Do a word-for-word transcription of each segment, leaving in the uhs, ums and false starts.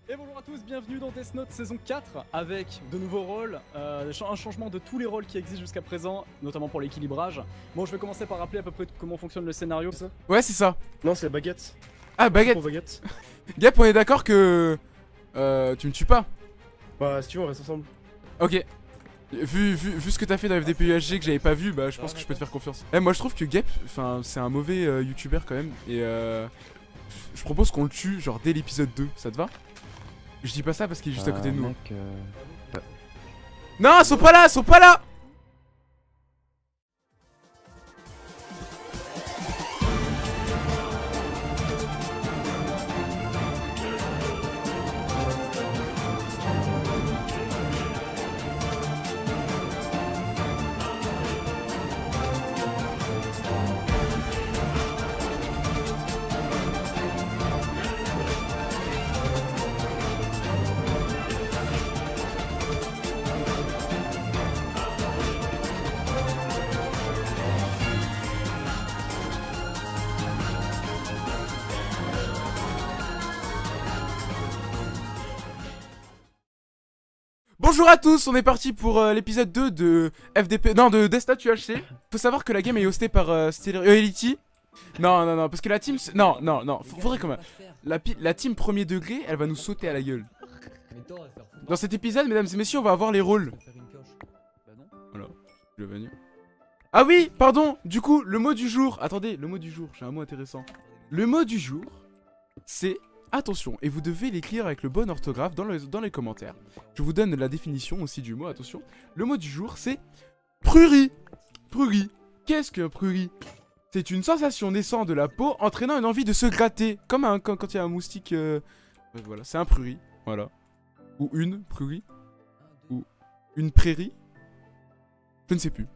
Et bonjour à tous, bienvenue dans Death Note saison quatre avec de nouveaux rôles, euh, un changement de tous les rôles qui existent jusqu'à présent, notamment pour l'équilibrage. Bon, je vais commencer par rappeler à peu près comment fonctionne le scénario. Ça Ouais, c'est ça. Non, c'est la baguette. Ah, baguette. Pour baguette. Gap, on est d'accord que. Euh, tu me tues pas. Bah, si tu veux, on reste ensemble. Ok. Vu, vu, vu ce que t'as fait dans F D P U H G que j'avais pas vu, bah je pense que je peux te faire confiance. Eh, moi je trouve que Gap, enfin, c'est un mauvais euh, youtubeur quand même. Et euh, je propose qu'on le tue, genre dès l'épisode deux. Ça te va? Je dis pas ça parce qu'il est juste à côté de nous. Mec, euh... Non, ils sont pas là, ils sont pas là. Bonjour à tous, on est parti pour euh, l'épisode deux de F D P, non de Death Note U H C. Faut savoir que la game est hostée par euh, Stellar- euh, Elity. Non, non, non, parce que la team, non, non, non, faudrait quand même. La, la team premier degré, elle va nous sauter à la gueule. Dans cet épisode, mesdames et messieurs, on va avoir les rôles. Voilà, je l'ai venu. Ah oui, pardon, du coup, le mot du jour. Attendez, le mot du jour, j'ai un mot intéressant. Le mot du jour, c'est... Attention, et vous devez l'écrire avec le bon orthographe dans, le, dans les commentaires. Je vous donne la définition aussi du mot, attention. Le mot du jour, c'est prurit. Prurit. Qu'est-ce qu'un prurit? C'est une sensation naissant de la peau entraînant une envie de se gratter. Comme un, quand, quand il y a un moustique... Euh... Ouais, voilà, c'est un prurit. Voilà. Ou une prurit. Ou une prairie. Je ne sais plus.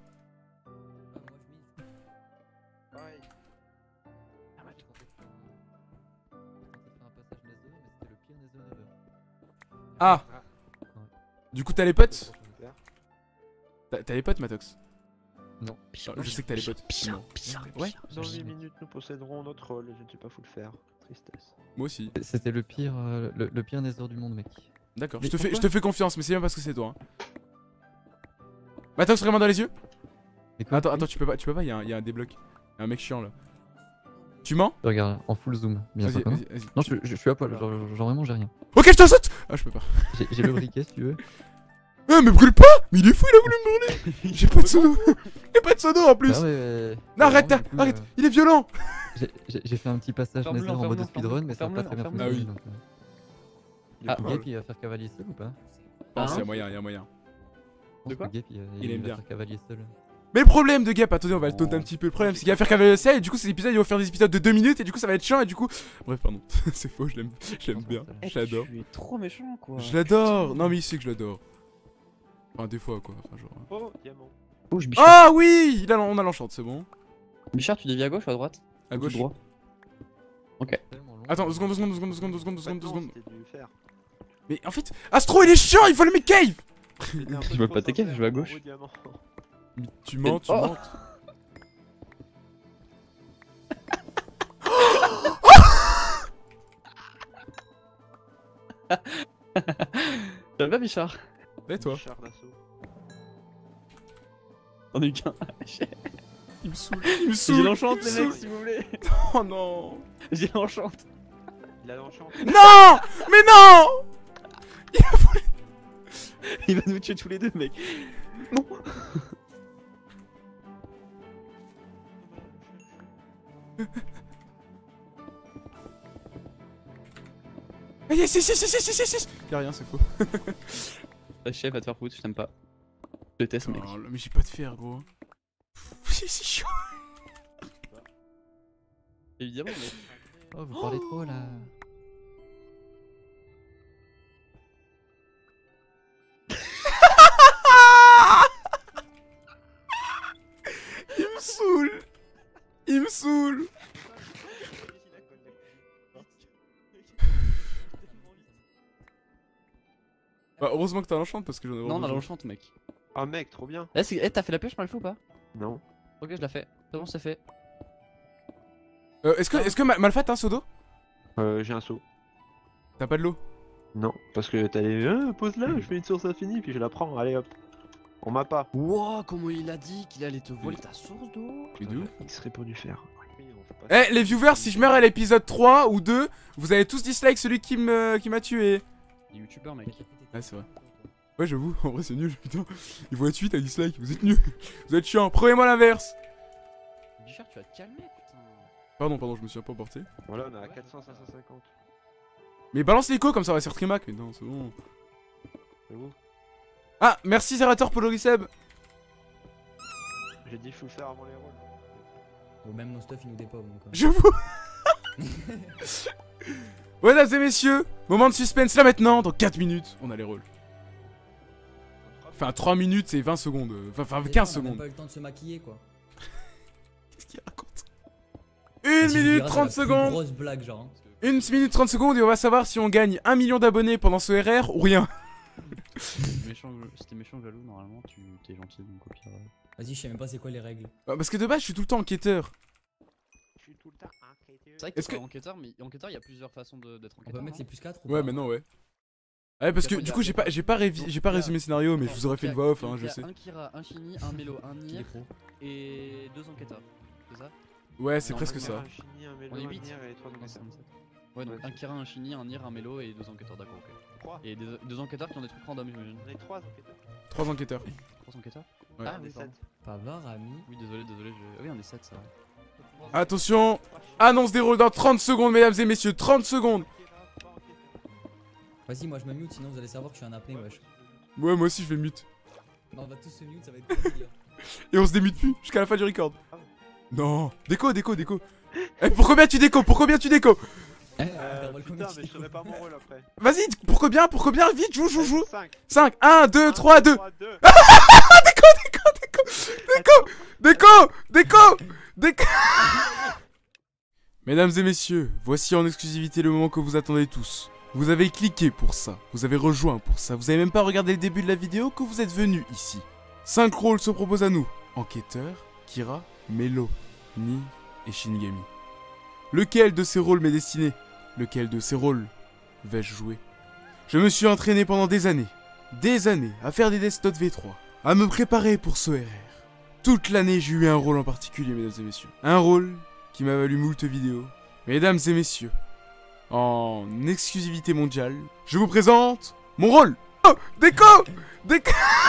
Ah. Du coup t'as les potes? T'as les potes Matox? Non. Je sais que t'as les potes. Non. Ouais. Dans huit minutes nous posséderons notre rôle et je ne sais pas faut le faire. Tristesse. Moi aussi. C'était le pire, euh, le, le pire Nether du monde, mec. D'accord, je te fais, je te fais confiance, mais c'est bien parce que c'est toi. Hein. Matox, vraiment dans les yeux? Quoi, attends, oui. attends, tu peux pas, tu peux pas, il y, y a un débloc. Y a un mec chiant là. Tu mens? Regarde, en full zoom. Bien Vas-y, sûr. vas-y, vas-y. Non, je, je, je suis à poil, genre, genre, genre vraiment j'ai rien. Ok, je te saute! Ah, je peux pas. J'ai le briquet si tu veux. Eh, mais brûle pas! Mais il est fou, il a voulu me brûler! J'ai pas de sono! Y'a pas de sono en plus! Ah ouais, ouais, Non, arrête, vraiment, du coup, arrête! euh, Il est violent! j'ai- J'ai fait un petit passage Ferme-le, Nether en ferme-le, mode speedrun, mais ça a ferme-le, pas très bien ferme-le. fonctionné. Ah oui. donc, euh. Il est Ah, pas Gap mal. il va faire cavalier seul ou pas? Ah, Hein si, y'a moyen, y'a moyen. Je pense quoi que Gap il, Il aime va bien. faire cavalier seul. Mais le problème de Gap, attendez, on va le taunter un petit peu. Le problème, c'est qu'il va faire cavalier seul et du coup, ces épisodes, ils vont faire des épisodes de deux minutes et du coup, ça va être chiant et du coup. Bref, pardon. C'est faux, je l'aime je l'aime bien. Eh, Je l'adore. Tu es trop méchant quoi. Je l'adore! Non, mais il sait que je l'adore. Enfin, des fois, quoi. Enfin, genre. Oh, diamant. Bouge, Bichard. Ah oui! Il a, on a l'enchante, c'est bon. Bichard, tu dévies à gauche ou à droite? À gauche. Tout droit. Ok. Tellement long. Attends, deux secondes, deux secondes, deux secondes, deux secondes, deux secondes, deux secondes, deux Maintenant, secondes. c'était du fer. Mais en fait, Astro, il est chiant, il faut le mec cave! C'était un peu Je vois trop pas tes caves, sincère je vais à pour gauche. vos diamants. Mais tu mens, tu Oh. mens. Ça va Bichard? Et toi? Char d'assaut. On a eu qu'un. Il me saoule, il me saoule. J'ai l'enchante il me les mecs saoule. s'il vous plaît. Oh non! J'ai l'enchante. Il a l'enchant. Non! Mais non! Il va nous tuer tous les deux mec. Non. Ah, yes, yes, yes, yes, yes, yes, yes. Y'a rien, c'est faux. La chef va te faire foutre, je t'aime pas. Je déteste mec. Oh, mais j'ai pas de fer, gros. C'est c'est chiant. Évidemment mec. Oh, vous parlez trop là. Il me saoule. Il me saoule. Bah, heureusement que t'as l'enchante parce que j'en ai Non, vraiment on a besoin. l'enchante mec. Ah mec, trop bien. Eh, c'est- eh, t'as fait la pioche mal fait ou pas? Non. Ok, je l'ai fait. C'est bon, c'est fait. Euh, est-ce que, est-ce que Ma- Malfa t'as un seau d'eau? Euh, j'ai un seau. T'as pas de l'eau? Non, parce que t'allais, euh, pose là, je fais une source infinie, puis je la prends, allez hop. On m'a pas. Wow, comment il a dit qu'il allait te voler ta source d'eau. Mais de ouf. Il serait pour du faire. Oui, on fait pas Eh, les viewers, si je meurs à l'épisode trois ou deux, vous avez tous dislike celui qui me qui m'a tué. Il est youtubeur, mec. Ah, c'est vrai. Ouais, j'avoue, en vrai, c'est nul, putain. Ils vont être huit à dislike, vous êtes nuls. Vous êtes chiants, prenez-moi l'inverse. Bichard, tu vas te calmer, putain. Pardon, pardon, je me suis un peu emporté. Voilà, on est à quatre cents, cinq cent cinquante. Mais balance l'écho, comme ça on va se faire trimac. Mais non, c'est bon. C'est vous. Ah, merci Zerator pour l'Oriseb. J'ai dit, faut le faire avant les rôles. Bon, même nos stuff, ils nous dépavent donc. euh. J'avoue. Ouais, mesdames et messieurs, moment de suspense là maintenant. Dans quatre minutes, on a les rôles. Enfin, trois minutes, c'est vingt secondes. euh, Enfin, Et quinze on a même secondes. pas eu le temps de se maquiller quoi. Qu'est-ce qu'il raconte? Une Tu minute diras, c'est trente la plus secondes. Grosse blague, genre. hein. Une minute trente secondes et on va savoir si on gagne un million d'abonnés pendant ce R R ou rien. C'était méchant, c'était méchant jaloux, normalement, tu t'es gentil, donc au pire. euh. Vas-y, je sais même pas c'est quoi les règles. Bah, parce que de base, je suis tout le temps enquêteur. Je suis tout le temps enquêteur. C'est vrai Est-ce que que- enquêteur, mais enquêteur, il y a plusieurs façons de- d'être On enquêteur. peut mettre non les plus quatre ou Ouais, pas maintenant, ouais. Ouais, parce que Après, du il y a- coup, j'ai pas, j'ai pas, révi- j'ai pas Donc, il y a- résumé le scénario, mais je Alors, vous aurais donc, fait il y une a- voix off, donc, hein, il je y a sais. Un Kira, un Shini, un Mélo, un Qui est Nier pro. et deux enquêteurs. C'est ça? Ouais, c'est Non, presque un ça. Un Chini, un Mélo, On est un huit. Nier et trois Non, c'est enquêteurs. comme ça. Ouais, donc Ouais, un tu- Kira, un Shini, un Nier, un Mélo et deux enquêteurs, d'accord, ok. Trois. Et des- deux enquêteurs qui ont des trucs random, j'imagine. On est trois enquêteurs. Trois enquêteurs. Trois enquêteurs? Ouais. Ah, On oui, est pardon. sept. Pavard, ami. Oui, désolé, désolé, je... ah oui, on est sept, ça va. Attention, annonce des rôles dans trente secondes, mesdames et messieurs, trente secondes. Vas-y, moi je me mute, sinon vous allez savoir que je suis un apnée, wesh. Ouais, moi aussi, je fais mute. Non, on va tous se mute, ça va être trop délire. Et on se démute plus jusqu'à la fin du record. Non, déco, déco, déco. Eh, pour combien tu déco? Pour combien tu déco? Eh, Euh, intervalle putain, combien mais tu je saurais pas mon rôle après. Vas-y, pour combien? Pour combien? Vite, joue, joue, joue. cinq. cinq, un, deux, trois, deux. deux. Déco, déco, déco, déco, déco. Mesdames et messieurs, voici en exclusivité le moment que vous attendez tous. Vous avez cliqué pour ça, vous avez rejoint pour ça, vous avez même pas regardé le début de la vidéo que vous êtes venu ici. cinq rôles se proposent à nous. Enquêteur, Kira, Mélo, Nier et Shinigami. Lequel de ces rôles m'est destiné? Lequel de ces rôles vais-je jouer? Je me suis entraîné pendant des années, des années, à faire des Death Note V trois, à me préparer pour ce R R. Toute l'année, j'ai eu un rôle en particulier, mesdames et messieurs. Un rôle qui m'a valu moult vidéos. Mesdames et messieurs, en exclusivité mondiale, je vous présente mon rôle. Oh, déco, déco.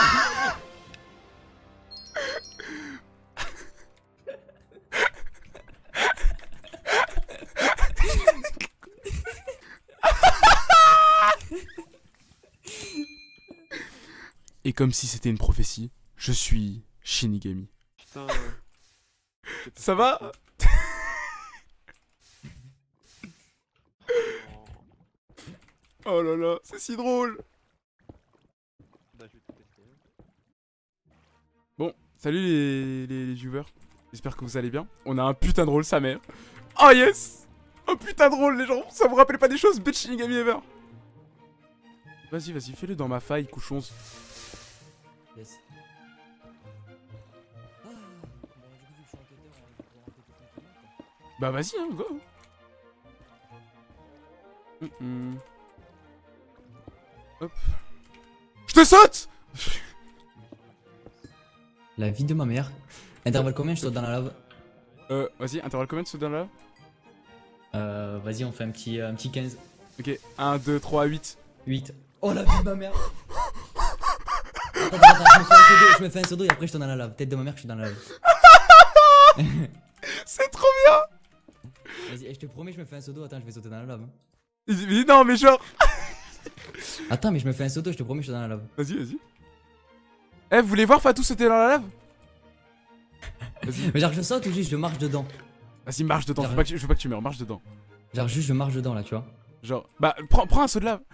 Et comme si c'était une prophétie, je suis Shinigami. Putain. Ça va? Oh là là, c'est si drôle. Bon, salut les, les, les viewers. J'espère que vous allez bien. On a un putain de rôle, sa mère. Oh yes! Un putain de rôle, les gens. Ça vous rappelle pas des choses, bitch Shinigami ever. Vas-y, vas-y, fais-le dans ma faille, couchons. Yes. Ah, bon, du coup, vu que je suis enquêteur, on va pouvoir enquêter tranquillement, quoi. Bah vas-y, hein, go. Hum, hum. Hop. Je te saute! La vie de ma mère. Intervalle combien je saute dans la lave? Euh, vas-y, intervalle combien de sautes dans là? Euh, vas-y, on fait un petit, euh, un petit quinze. Ok, un, deux, trois, huit. huit. Oh la vie de ma mère. Attends, attends, je me fais un seau d'eau, je me fais un seau d'eau et après je suis dans la lave. Tête de ma mère que je suis dans la lave. C'est trop bien! Vas-y, eh, je te promets, je me fais un seau d'eau. Attends, je vais sauter dans la lave. hein. Mais mais non, mais genre. Attends, mais je me fais un seau d'eau, je te promets, je suis dans la lave. Vas-y, vas-y. Eh, vous voulez voir Fatou sauter dans la lave? Vas-y, Mais genre, je saute ou juste je marche dedans? vas-y, marche dedans. Je veux, pas que, tu- je veux pas que tu meurs, marche dedans. Genre, juste je marche dedans là, tu vois. Genre, bah, prends, prends un saut de lave.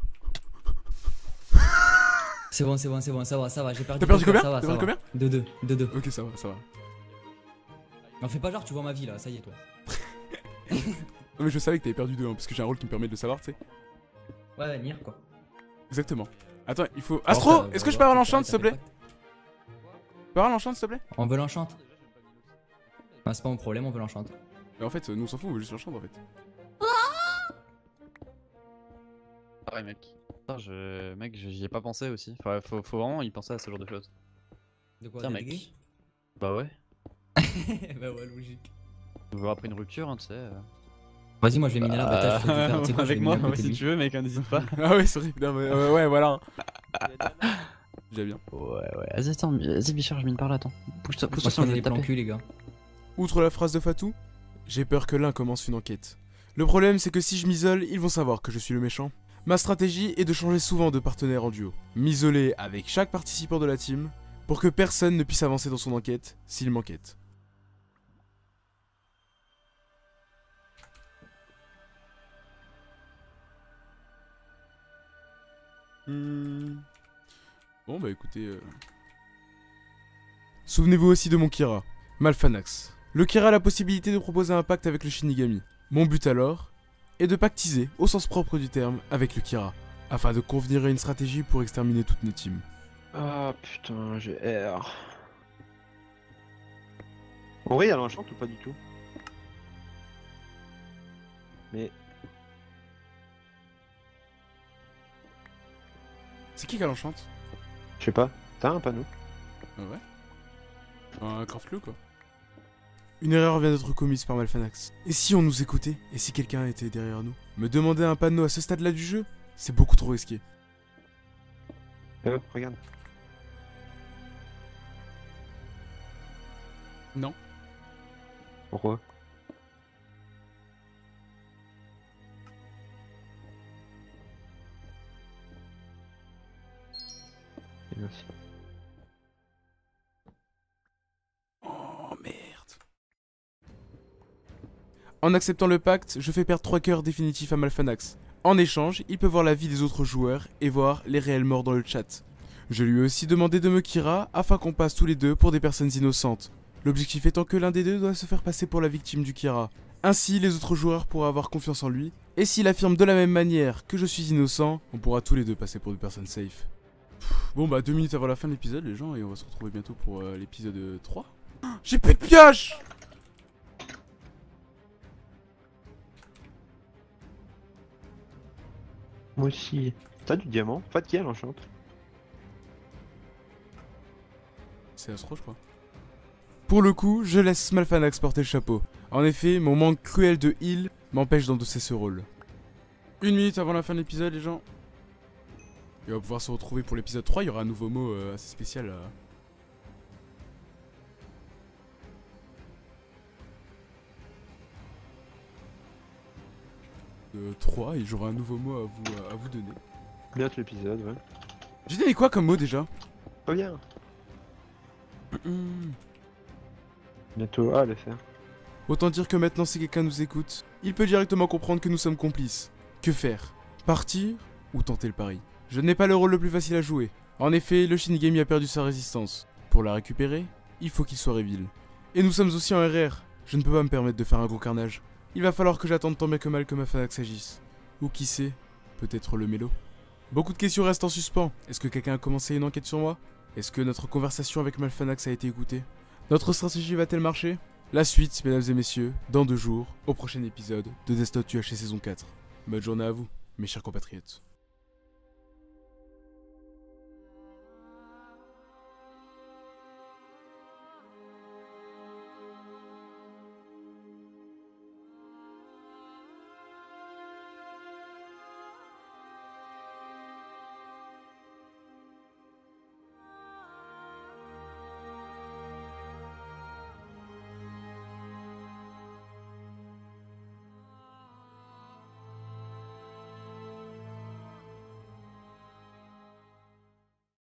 C'est bon, c'est bon, c'est bon, ça va, ça va. J'ai perdu. T'as perdu le combien? Ça va, T'as ça perdu va. combien? deux deux, deux deux. Ok, ça va, ça va. On fait pas genre, tu vois ma vie là, ça y est, toi. Non, mais je savais que t'avais perdu deux, hein, parce que j'ai un rôle qui me permet de le savoir, tu sais. Ouais, ouais, Nier quoi. Exactement. Attends, il faut. Bon, Astro, ça, est-ce on que va je peux avoir voir, l'enchant, s'il te ça fait plaît? Tu peux avoir l'enchant, s'il te plaît? pas- On veut l'enchante. Ah, c'est pas mon problème, on veut l'enchante. Mais en fait, nous on s'en fout, on veut juste l'enchant en fait. Ouais, mec. Putain, je... Mec, je- j'y ai pas pensé aussi. Enfin, faut, faut vraiment y penser à ce genre de choses. De quoi? Tiens, d'être mec. gay Bah ouais. Bah ouais, logique. Ou après une rupture, hein, tu sais. euh. Vas-y, moi je vais miner là, bâtard, je fais du fer. Tu sais quoi, je vais Avec miner moi, à côté de si lui. tu veux, mec, hein, n'hésite pas. Ah ouais, c'est vrai. Non, mais, euh, ouais, voilà. Déjà bien. Ouais, ouais. Vas-y, attends, vas-y, Bichard, je mine par là, attends. Pousse-toi, Moi pousse-toi je si on connais veut les plans taper. cul, les gars. Outre la phrase de Fatou, j'ai peur que l'un commence une enquête. Le problème, c'est que si je m'isole, ils vont savoir que je suis le méchant. Ma stratégie est de changer souvent de partenaire en duo. M'isoler avec chaque participant de la team pour que personne ne puisse avancer dans son enquête s'il m'enquête. Hmm. Bon bah écoutez... euh, Souvenez-vous aussi de mon Kira, Malfanax. Le Kira a la possibilité de proposer un pacte avec le Shinigami. Mon but alors est de pactiser, au sens propre du terme, avec le Kira, afin de convenir à une stratégie pour exterminer toutes nos teams. Ah putain, j'ai R. En vrai, elle enchante ou pas du tout? Mais C'est qui qui l'enchante? je sais pas, t'as un panneau? Ah ouais. Un craft-le quoi. Une erreur vient d'être commise par Malfanax. Et si on nous écoutait? Et si quelqu'un était derrière nous? Me demander un panneau à ce stade-là du jeu? C'est beaucoup trop risqué. Euh, regarde. Non. Pourquoi? Et merci. Oh merde. En acceptant le pacte, je fais perdre trois cœurs définitifs à Malfanax. En échange, il peut voir la vie des autres joueurs et voir les réels morts dans le chat. Je lui ai aussi demandé de me Kira afin qu'on passe tous les deux pour des personnes innocentes. L'objectif étant que l'un des deux doit se faire passer pour la victime du Kira. Ainsi, les autres joueurs pourront avoir confiance en lui. Et s'il affirme de la même manière que je suis innocent, on pourra tous les deux passer pour des personnes safe. Pff, bon bah deux minutes avant la fin de l'épisode les gens et on va se retrouver bientôt pour euh, l'épisode trois. J'ai plus de pioche. Moi aussi. T'as du diamant? Pas de qui elle enchante? C'est Astro je crois. Pour le coup, je laisse Malfanax porter le chapeau. En effet, mon manque cruel de heal m'empêche d'endosser ce rôle. Une minute avant la fin de l'épisode les gens. Et on va pouvoir se retrouver pour l'épisode trois, il y aura un nouveau mot euh, assez spécial. Euh... Euh, trois et j'aurai un nouveau mot à vous, à vous donner. Bientôt l'épisode, ouais. J'ai donné quoi comme mot déjà? Pas bien. Hmm. Bientôt A, le faire. Autant dire que maintenant si quelqu'un nous écoute, il peut directement comprendre que nous sommes complices. Que faire? Partir ou tenter le pari? Je n'ai pas le rôle le plus facile à jouer. En effet, le Shinigami a perdu sa résistance. Pour la récupérer, il faut qu'il soit reveal. Et nous sommes aussi en R R. Je ne peux pas me permettre de faire un gros carnage. Il va falloir que j'attende tant bien que mal que Malfanax agisse. Ou qui sait, peut-être le mélo. Beaucoup de questions restent en suspens. Est-ce que quelqu'un a commencé une enquête sur moi? Est-ce que notre conversation avec Malfanax a été écoutée? Notre stratégie va-t-elle marcher? La suite, mesdames et messieurs, dans deux jours, au prochain épisode de Death Note U H C saison quatre. Bonne journée à vous, mes chers compatriotes.